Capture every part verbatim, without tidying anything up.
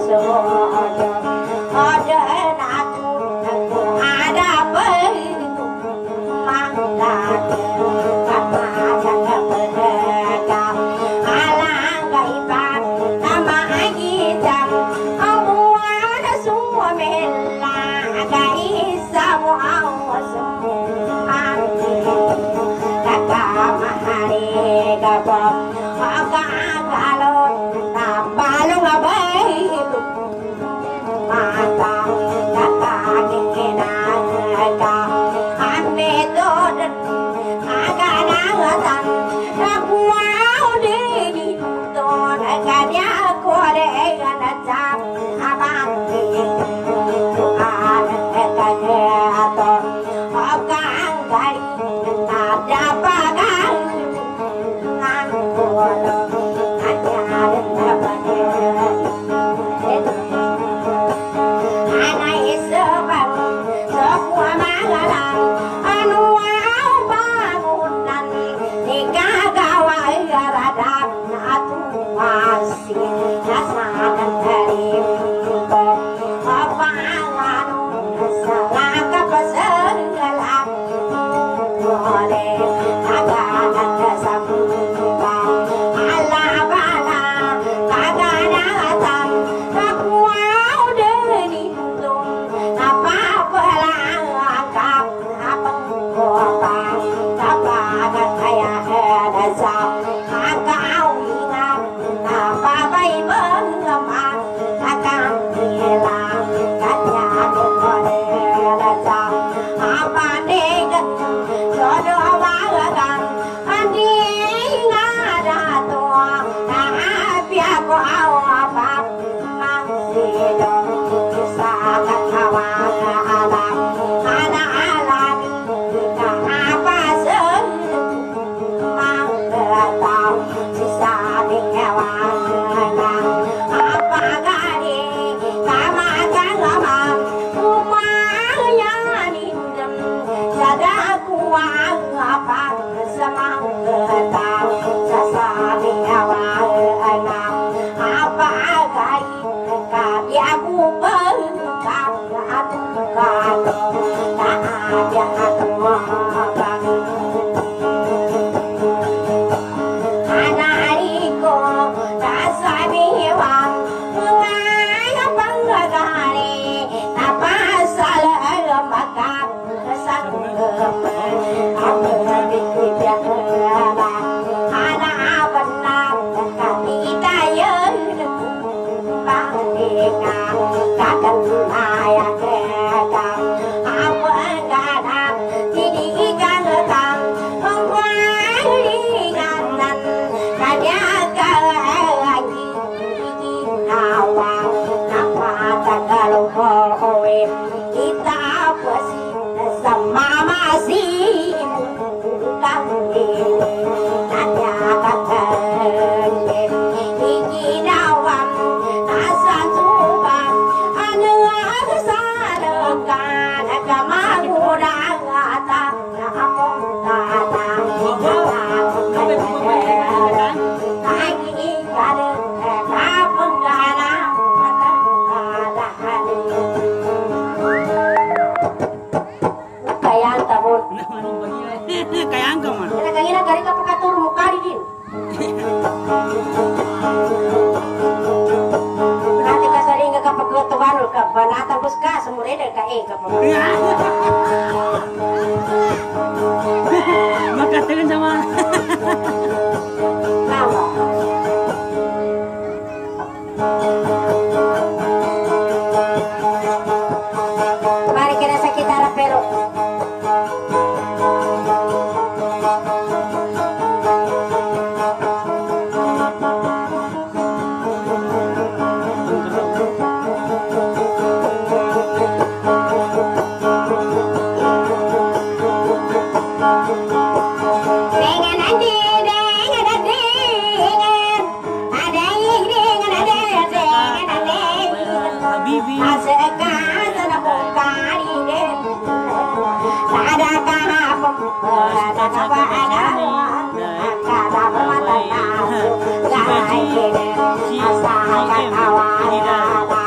Ada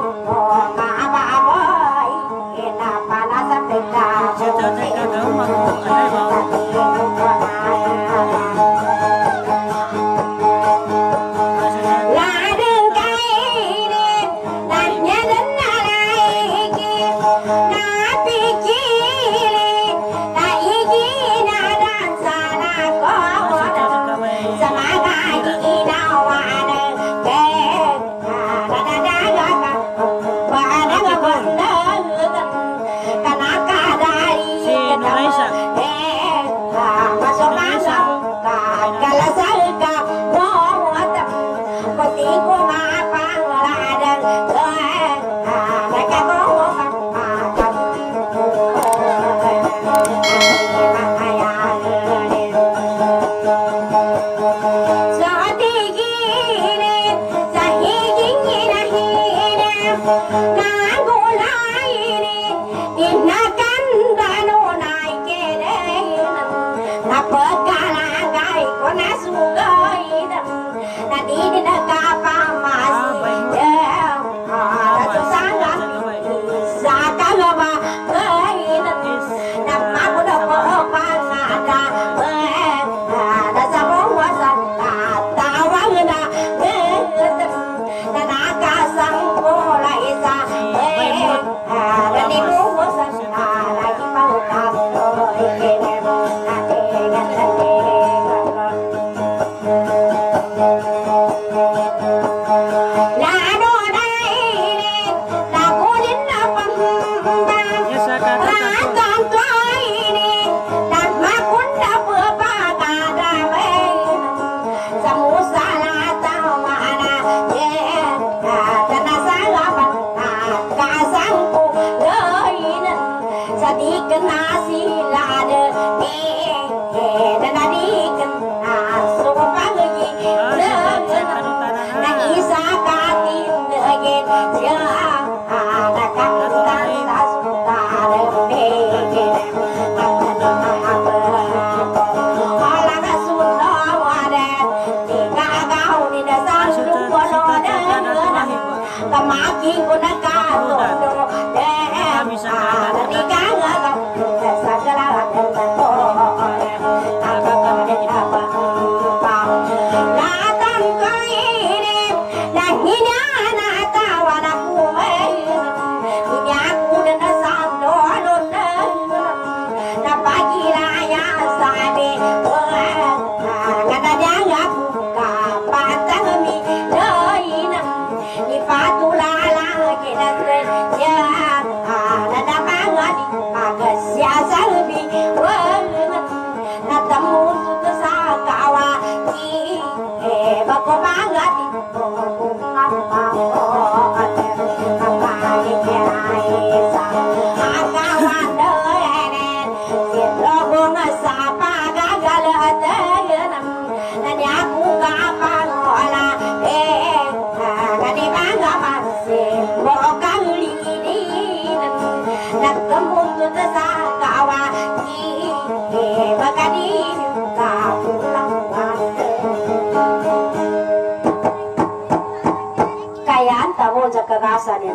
kekasarnya.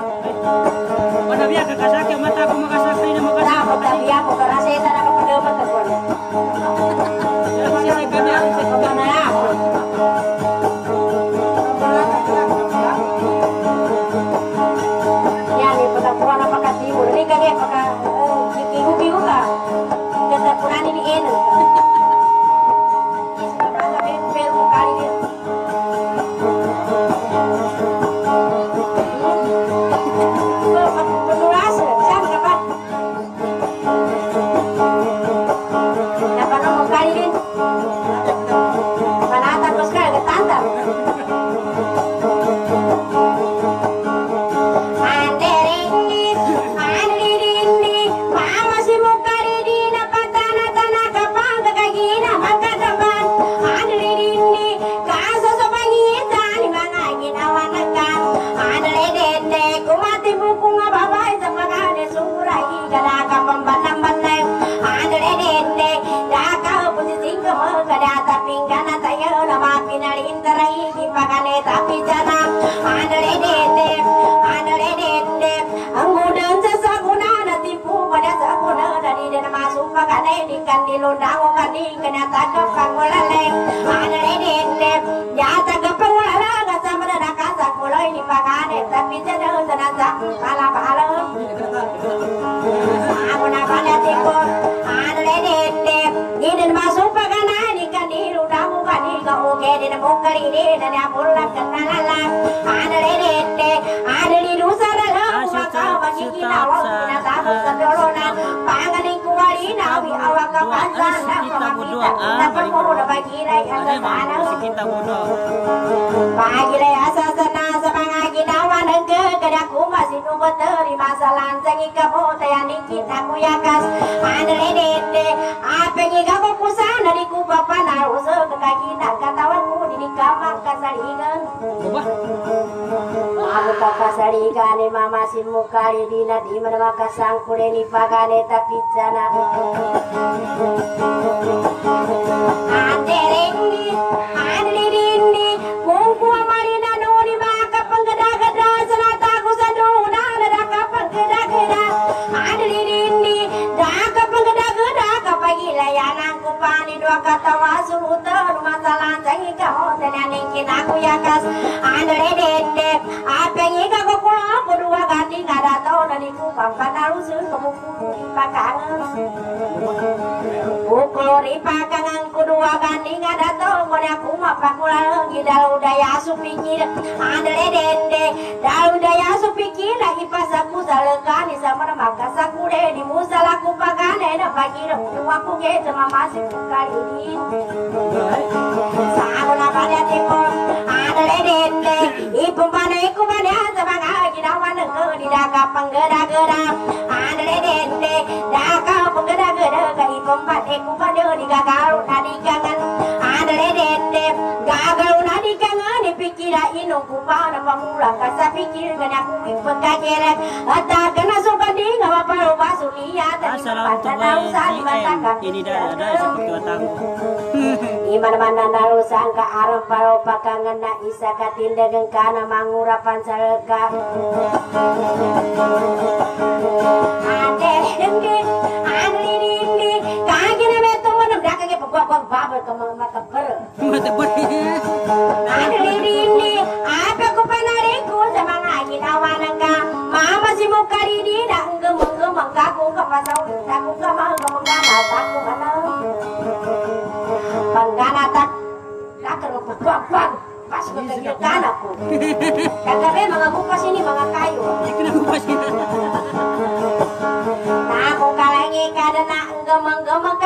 Pada biar kekasar ke mata aku makasar ini makasar. Nah, pada biar aku kerasa itu nak kepedeman kepada. Sisi kami aku Kemana aku? Ya ni pada puan apa kat timur ni kan dia pakai kiku kiku kah? Kata puan ini enak. tapi jangan ada dilundang kani kenyatta kepangulaleng ada redendem nyata kepangulaleng sama ada kasak mulai ini pagane tapi tidak senasa kalah balem aku nak pada tiko ada redendem ini masuk pagana ini kan dilundang kani kau oke di muka ini dan yang pulang kenalan ada redendem ada di nusa dalam maka bagi kita waktu tahu kedolonan panganing kuwari nawi awak kapasan kita kita dapat muda bagi raya sana kita bodoh. bagi raya sasana semangagi nawan ke kedaku masih nunggu terima salam sangi kamu tayani kita kuyakas andre dede apa yang kamu kusan dari ku papa naruh sekaki nak katawanku di kamar kasarigan aku kakasarigan mama sin mukari dina di mana makasang kureni pagane tapi jana ande rengi ande rinni kungku marina nuri maka penggeda-geda senata ku saduna daka penggeda-geda ande rinni daka penggeda-geda kapagi layanan ku pani dua kata wasuruta masalah jangi kau tenane kita ku yakas ande dede apa yang kau pulang kedua ganti ngada tau dari ku pampan alusun kamu kuri pakangan kuri pakangan kedua ganti ngada tau kau aku mapa kulang dalu daya supikir ada dede dalu daya supikir lagi pas aku salengani sama maka sakure di musalaku pagane na pagi aku ge sama masih kali ini sauna pada teko ada dede ibu panai ku pada sama ngagi nawan ke di daka penggeda-geda ada dede daka penggeda-geda ke ibu panai ku pada di gagaru nadi kangen ada dede gagaru nadi kangen dipikira inu ku pada pamula kasa pikir kena ku pekakeret ata kena suka di ngapa paru basulia tadi Assalamualaikum warahmatullahi ini dah ada seperti tahu. Iman mana nalu sangka arem paro pakangan na isa katinda gengkana mangurapan salka ade dengge ade dindi kaki na beto mana dak ke pokok babel ke mata ber Mata ber ade dindi apa ku panariku sama ngagi nawananga mama si mukari di dak gemeng mangkaku ke pasau aku ke mau kemana aku mana pangganatan kakak bang pas kegiatan aku kakak mga kupas ini mga kayu nah aku kalangi kada na gemeng-gemeng